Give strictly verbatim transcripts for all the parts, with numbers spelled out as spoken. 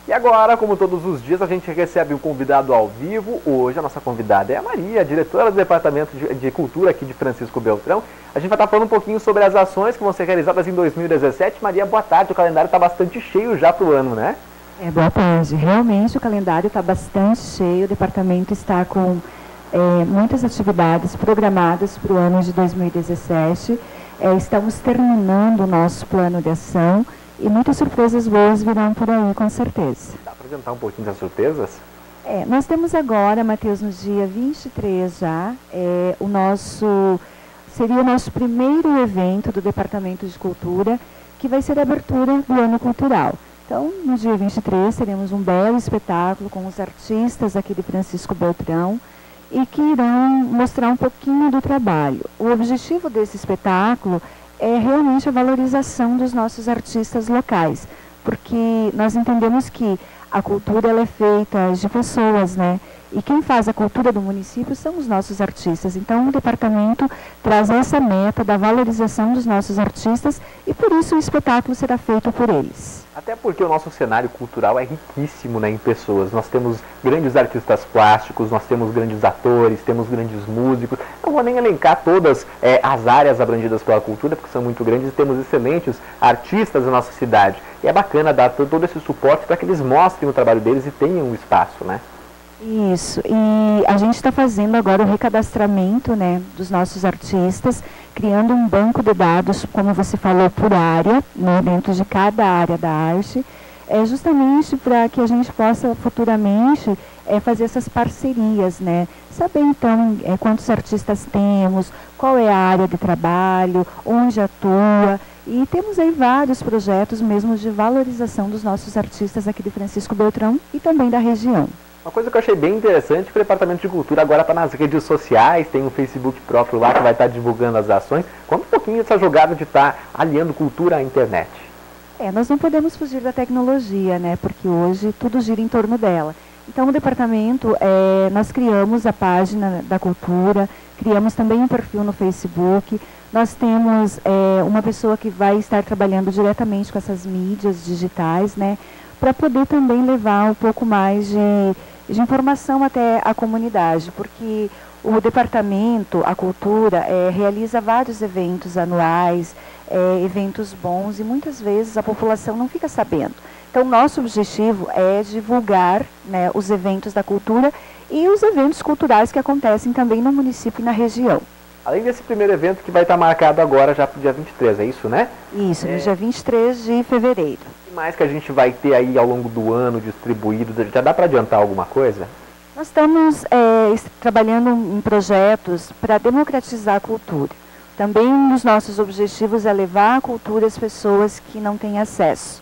E agora, como todos os dias, a gente recebe um convidado ao vivo. Hoje a nossa convidada é a Maria, diretora do Departamento de, de Cultura aqui de Francisco Beltrão. A gente vai estar falando um pouquinho sobre as ações que vão ser realizadas em dois mil e dezessete. Maria, boa tarde. O calendário está bastante cheio já para o ano, né? É, boa tarde. Realmente o calendário está bastante cheio. O departamento está com é, muitas atividades programadas para o ano de dois mil e dezessete. É, estamos terminando o nosso plano de ação. E muitas surpresas boas virão por aí, com certeza. Dá para adiantar um pouquinho das surpresas? É, nós temos agora, Matheus, no dia vinte e três já, é, o nosso, seria o nosso primeiro evento do Departamento de Cultura, que vai ser a abertura do ano cultural. Então, no dia vinte e três, teremos um belo espetáculo com os artistas aqui de Francisco Beltrão e que irão mostrar um pouquinho do trabalho. O objetivo desse espetáculo é realmente a valorização dos nossos artistas locais, porque nós entendemos que a cultura ela é feita de pessoas, né? E quem faz a cultura do município são os nossos artistas. Então o departamento traz essa meta da valorização dos nossos artistas e por isso o espetáculo será feito por eles. Até porque o nosso cenário cultural é riquíssimo, né, em pessoas. Nós temos grandes artistas plásticos, nós temos grandes atores, temos grandes músicos. Não vou nem elencar todas é, as áreas abrangidas pela cultura, porque são muito grandes e temos excelentes artistas na nossa cidade. E é bacana dar todo esse suporte para que eles mostrem o trabalho deles e tenham um espaço, né? Isso, e a gente está fazendo agora o recadastramento, né, dos nossos artistas, criando um banco de dados, como você falou, por área, né, dentro de cada área da arte, é justamente para que a gente possa futuramente é, fazer essas parcerias, né, saber então é, quantos artistas temos, qual é a área de trabalho, onde atua, e temos aí vários projetos mesmo de valorização dos nossos artistas aqui de Francisco Beltrão e também da região. Uma coisa que eu achei bem interessante é que o Departamento de Cultura agora está nas redes sociais, tem um Facebook próprio lá que vai estar divulgando as ações. Conta um pouquinho dessa jogada de estar aliando cultura à internet. É, nós não podemos fugir da tecnologia, né, porque hoje tudo gira em torno dela. Então o departamento, é, nós criamos a página da cultura, criamos também um perfil no Facebook, nós temos é, uma pessoa que vai estar trabalhando diretamente com essas mídias digitais, né, para poder também levar um pouco mais de, de informação até a comunidade, porque o departamento, a cultura, é, realiza vários eventos anuais, é, eventos bons, e muitas vezes a população não fica sabendo. Então, nosso objetivo é divulgar, né, os eventos da cultura e os eventos culturais que acontecem também no município e na região. Além desse primeiro evento que vai estar marcado agora já para o dia vinte e três, é isso, né? Isso, é... no dia vinte e três de fevereiro. O que mais que a gente vai ter aí ao longo do ano distribuído? Já dá para adiantar alguma coisa? Nós estamos é, trabalhando em projetos para democratizar a cultura. Também um dos nossos objetivos é levar a cultura às pessoas que não têm acesso.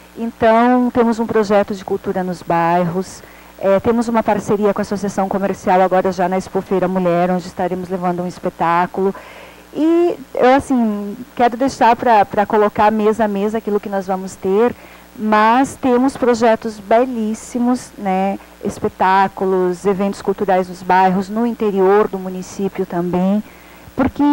Então, temos um projeto de cultura nos bairros, é, temos uma parceria com a Associação Comercial agora já na Expofeira Mulher, onde estaremos levando um espetáculo. E eu, assim, quero deixar para colocar mesa a mesa aquilo que nós vamos ter, mas temos projetos belíssimos, né, espetáculos, eventos culturais nos bairros, no interior do município também, porque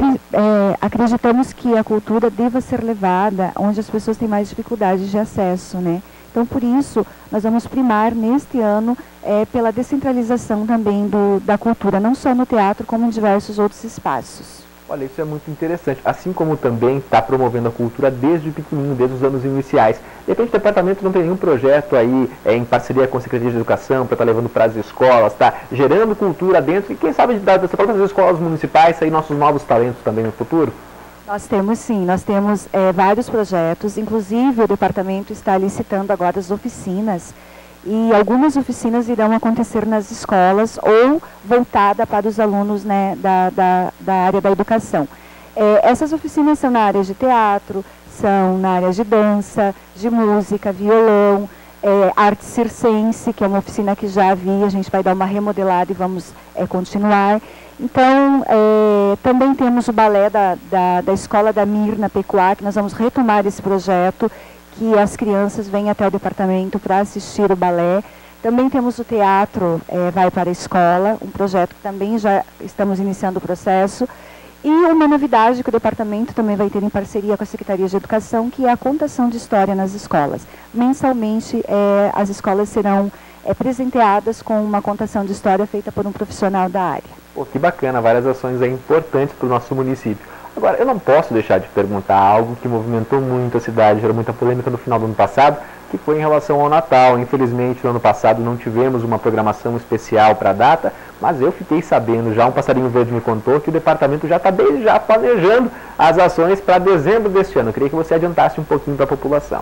é, acreditamos que a cultura deva ser levada onde as pessoas têm mais dificuldade de acesso, né? Então, por isso, nós vamos primar neste ano é, pela descentralização também do, da cultura, não só no teatro, como em diversos outros espaços. Olha, isso é muito interessante. Assim como também está promovendo a cultura desde pequenininho, desde os anos iniciais. De repente o departamento não tem nenhum projeto aí é, em parceria com a Secretaria de Educação para estar tá levando para as escolas, está gerando cultura dentro e quem sabe das próprias escolas municipais sair nossos novos talentos também no futuro? Nós temos sim, nós temos é, vários projetos, inclusive o departamento está licitando agora as oficinas e algumas oficinas irão acontecer nas escolas ou voltada para os alunos, né, da, da, da área da educação. É, essas oficinas são na área de teatro, são na área de dança, de música, violão, é, arte circense, que é uma oficina que já havia, a gente vai dar uma remodelada e vamos é, continuar. Então, é, também temos o balé da, da, da Escola da Mirna Pecuá, que nós vamos retomar esse projeto, que as crianças vêm até o departamento para assistir o balé. Também temos o teatro é, Vai para a Escola, um projeto que também já estamos iniciando o processo. E uma novidade que o departamento também vai ter em parceria com a Secretaria de Educação, que é a contação de história nas escolas. Mensalmente, é, as escolas serão é, presenteadas com uma contação de história feita por um profissional da área. Pô, que bacana, várias ações aí importantes para o nosso município. Agora, eu não posso deixar de perguntar algo que movimentou muito a cidade, gerou muita polêmica no final do ano passado, que foi em relação ao Natal. Infelizmente, no ano passado não tivemos uma programação especial para a data, mas eu fiquei sabendo, já um passarinho verde me contou, que o departamento já está desde já planejando as ações para dezembro deste ano. Eu queria que você adiantasse um pouquinho para a população.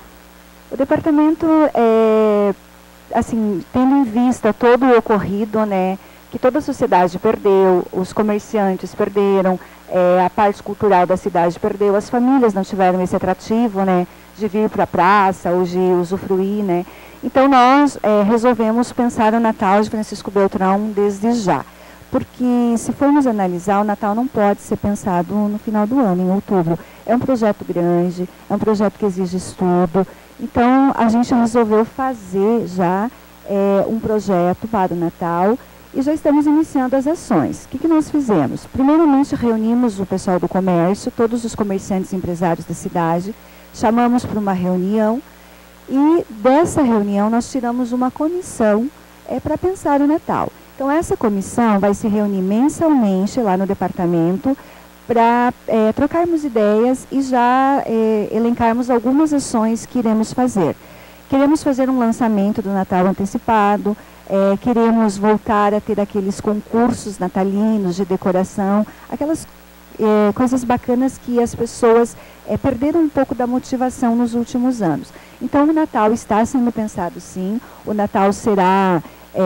O departamento, é, assim, tendo em vista todo o ocorrido, né, que toda a sociedade perdeu, os comerciantes perderam, é, a parte cultural da cidade perdeu, as famílias não tiveram esse atrativo, né, de vir para a praça ou de usufruir, né. Então nós é, resolvemos pensar o Natal de Francisco Beltrão desde já, porque se formos analisar, o Natal não pode ser pensado no final do ano, em outubro. É um projeto grande, é um projeto que exige estudo, então a gente resolveu fazer já é, um projeto para o Natal, e já estamos iniciando as ações. O que, que nós fizemos? Primeiramente, reunimos o pessoal do comércio, todos os comerciantes e empresários da cidade, chamamos para uma reunião, e dessa reunião nós tiramos uma comissão é, para pensar o Natal. Então, essa comissão vai se reunir mensalmente lá no departamento para é, trocarmos ideias e já é, elencarmos algumas ações que iremos fazer. Queremos fazer um lançamento do Natal antecipado, É, queremos voltar a ter aqueles concursos natalinos de decoração, aquelas é, coisas bacanas que as pessoas é, perderam um pouco da motivação nos últimos anos. Então o Natal está sendo pensado sim, o Natal será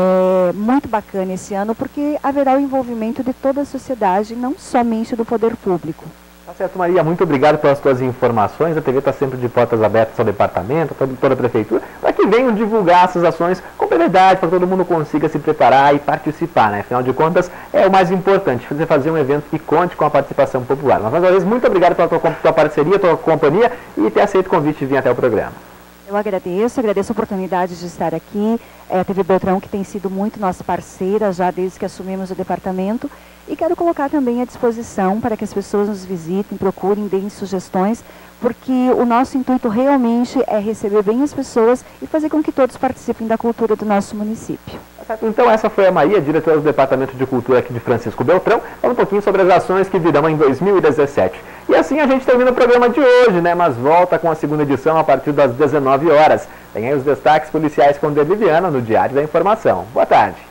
é, muito bacana esse ano, porque haverá o envolvimento de toda a sociedade, não somente do poder público. Tá certo, Maria, muito obrigado pelas suas informações. A T V está sempre de portas abertas ao departamento, a toda a prefeitura, para que venham divulgar essas ações com brevidade, para que todo mundo consiga se preparar e participar, né? Afinal de contas, é o mais importante, você fazer um evento que conte com a participação popular. Mas, mais uma vez, muito obrigado pela tua, tua parceria, tua companhia e ter aceito o convite de vir até o programa. Eu agradeço, agradeço a oportunidade de estar aqui, é, a T V Beltrão, que tem sido muito nossa parceira já desde que assumimos o departamento, e quero colocar também à disposição para que as pessoas nos visitem, procurem, deem sugestões, porque o nosso intuito realmente é receber bem as pessoas e fazer com que todos participem da cultura do nosso município. Então essa foi a Maria, diretora do Departamento de Cultura aqui de Francisco Beltrão, falando um pouquinho sobre as ações que virão em dois mil e dezessete. E assim a gente termina o programa de hoje, né? Mas volta com a segunda edição a partir das dezenove horas. Tem aí os destaques policiais com o Viviana no Diário da Informação. Boa tarde.